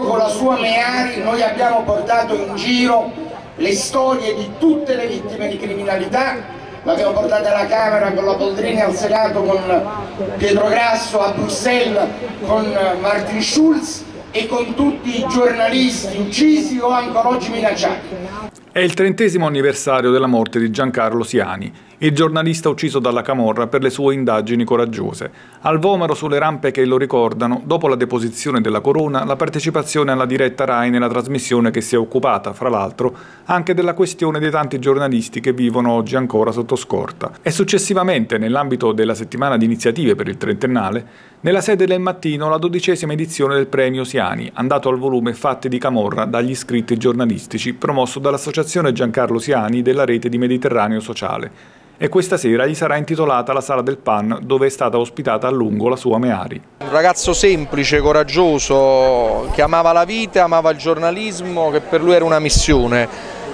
Con la sua Meari noi abbiamo portato in giro le storie di tutte le vittime di criminalità, l'abbiamo portata alla Camera con la Boldrini, al Senato con Pietro Grasso, a Bruxelles con Martin Schulz e con tutti i giornalisti uccisi o ancora oggi minacciati. È il 30° anniversario della morte di Giancarlo Siani, il giornalista ucciso dalla camorra per le sue indagini coraggiose. Al Vomero, sulle rampe che lo ricordano, dopo la deposizione della corona, la partecipazione alla diretta Rai nella trasmissione che si è occupata, fra l'altro, anche della questione dei tanti giornalisti che vivono oggi ancora sotto scorta. E successivamente, nell'ambito della settimana di iniziative per il trentennale, nella sede del Mattino la 12ª edizione del premio Siani, andato al volume Fatti di Camorra dagli scritti giornalistici, promosso dall'Associazione Giancarlo Siani della rete di Mediterraneo Sociale. E questa sera gli sarà intitolata la Sala del Pan, dove è stata ospitata a lungo la sua Meari. Un ragazzo semplice, coraggioso, che amava la vita, amava il giornalismo, che per lui era una missione.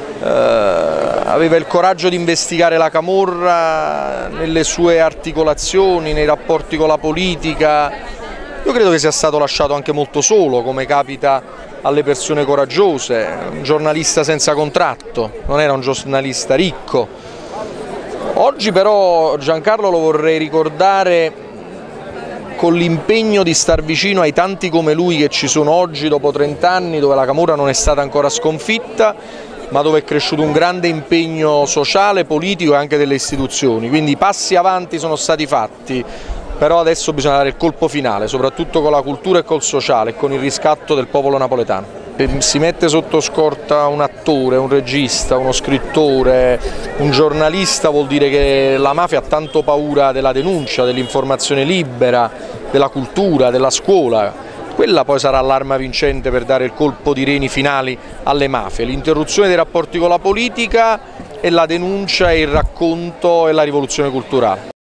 Aveva il coraggio di investigare la camorra nelle sue articolazioni, nei rapporti con la politica. Io credo che sia stato lasciato anche molto solo, come capita alle persone coraggiose, un giornalista senza contratto, non era un giornalista ricco. Oggi però Giancarlo lo vorrei ricordare con l'impegno di star vicino ai tanti come lui che ci sono oggi dopo 30 anni, dove la camorra non è stata ancora sconfitta, ma dove è cresciuto un grande impegno sociale, politico e anche delle istituzioni. Quindi i passi avanti sono stati fatti, però adesso bisogna dare il colpo finale, soprattutto con la cultura e col sociale e con il riscatto del popolo napoletano. Si mette sotto scorta un attore, un regista, uno scrittore, un giornalista, vuol dire che la mafia ha tanto paura della denuncia, dell'informazione libera, della cultura, della scuola. Quella poi sarà l'arma vincente per dare il colpo di reni finali alle mafie, l'interruzione dei rapporti con la politica e la denuncia e il racconto e la rivoluzione culturale.